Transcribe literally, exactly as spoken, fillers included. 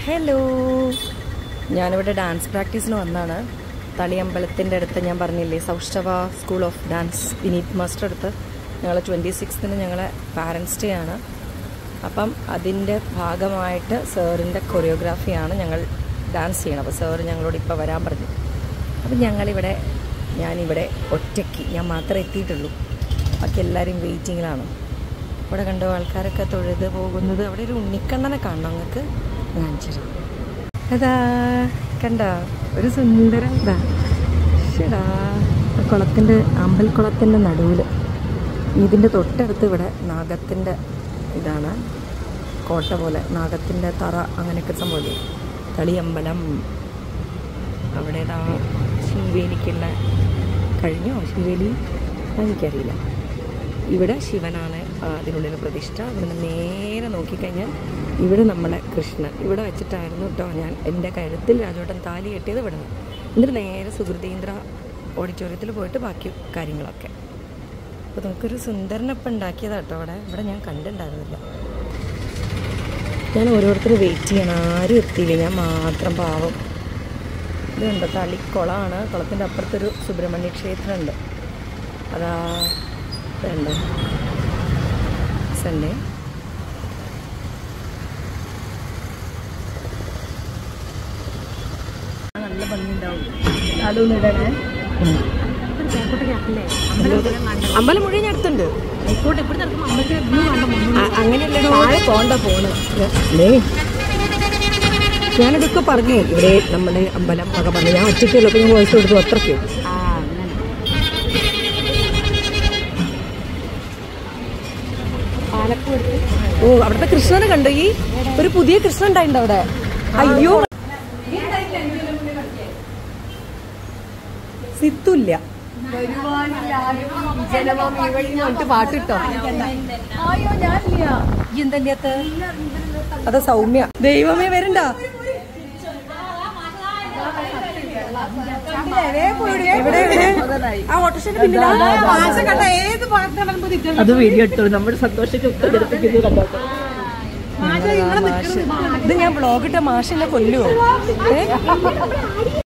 Hello, ഞാനിവിടെ dance പ്രാക്ടീസിന് വന്നാണ്. തളിയമ്പലത്തിൻ്റെ അടുത്ത് ഞാൻ പറഞ്ഞില്ലേ, Saushtava school of dance Vineeth master അടുത്ത് ഞങ്ങൾ ട്വൻറ്റി സിക്സ്തിന് ഞങ്ങളെ പാരൻസ് ഡേ ആണ്. അപ്പം അതിൻ്റെ ഭാഗമായിട്ട് സാറിൻ്റെ കൊറിയോഗ്രാഫിയാണ് ഞങ്ങൾ ഡാൻസ് ചെയ്യണം. അപ്പോൾ സാറ് ഞങ്ങളോട് ഇപ്പോൾ വരാൻ പറഞ്ഞു. അപ്പം ഞങ്ങളിവിടെ ഞാനിവിടെ ഒറ്റയ്ക്ക് ഞാൻ മാത്രമേ എത്തിയിട്ടുള്ളൂ. ബാക്കി എല്ലാവരും വെയിറ്റിങ്ങിലാണ്. ഇവിടെ കണ്ടോ ആൾക്കാരൊക്കെ തൊഴുത് പോകുന്നത്. അവിടെ ഒരു ഉണ്ണിക്കണ്ണനെ കാണണം, നിങ്ങൾക്ക് കാണിച്ചു. അതാ കണ്ടോ, ഒരു സുന്ദരം ഇതാ ശടാ കുളത്തിൻ്റെ അമ്പൽക്കുളത്തിൻ്റെ നടുവിൽ. ഇതിൻ്റെ തൊട്ടടുത്ത് ഇവിടെ നാഗത്തിൻ്റെ ഇതാണ്, കോട്ട പോലെ നാഗത്തിൻ്റെ തറ അങ്ങനെയൊക്കെ സംഭവം. തളിയമ്പലം അവിടെ ഇതാ ശിവേലിക്കുള്ള കഴിഞ്ഞോ ശിവേലി എനിക്കറിയില്ല. ഇവിടെ ശിവനാണ് അതിനുള്ളിൽ പ്രതിഷ്ഠ. ഇവിടുന്ന് നേരെ നോക്കിക്കഴിഞ്ഞാൽ ഇവിടെ നമ്മളെ കൃഷ്ണൻ ഇവിടെ വെച്ചിട്ടായിരുന്നു കേട്ടോ ഞാൻ എൻ്റെ കഴുത്തിൽ രാജോട്ടൻ താലി കെട്ടിയത് ഇവിടെ നിന്ന്. എന്നിട്ട് നേരെ സുഹൃതീന്ദ്ര ഓഡിറ്റോറിയത്തിൽ പോയിട്ട് ബാക്കി കാര്യങ്ങളൊക്കെ. അപ്പോൾ നമുക്കൊരു സുന്ദരനപ്പം ഉണ്ടാക്കിയതാണ് കേട്ടോ അവിടെ. ഇവിടെ ഞാൻ കണ്ടിട്ടുണ്ടായിരുന്നില്ല. ഞാൻ ഓരോരുത്തരും വെയിറ്റ് ചെയ്യണം, ആരും എത്തിയില്ല, ഞാൻ മാത്രം പാവം. ഇതുണ്ട് തളിക്കുളമാണ്. കുളത്തിൻ്റെ അപ്പുറത്തൊരു സുബ്രഹ്മണ്യ ക്ഷേത്രമുണ്ട്. അതാ വേണ്ട സൺഡേ നല്ല ഭംഗിയുണ്ടാവും. അതൊന്നിടണേ. അമ്പലം മുഴുവൻ അടുത്തുണ്ട്. അങ്ങനെയല്ലേ പോണ്ട പോണ്. ഞാനിതൊക്കെ പറഞ്ഞു ഇവിടെ നമ്മുടെ അമ്പലം ഒക്കെ പറഞ്ഞു. ഞാൻ ഒറ്റയ്ക്കുള്ളപ്പോൾ ഞാൻ വോയിസ് കൊടുത്തു അത്രയ്ക്ക്. ഓ അവിടുത്തെ കൃഷ്ണനെ കണ്ടോ? ഈ ഒരു പുതിയ കൃഷ്ണൻ ഉണ്ടായിട്ടുണ്ട് അവിടെ. അയ്യോ സിത്തുല്ല പാട്ടിട്ടോ. എന്തല്ലാത്ത അതാ സൗമ്യ. ദൈവമേ വരണ്ട. അത് വീഡിയോ എടുത്തോളൂ. നമ്മുടെ സന്തോഷಕ್ಕೆ കണ്ടോ. ഇത് ഞാൻ ബ്ലോഗിട്ട മാഷിനെ കൊല്ലുവോ?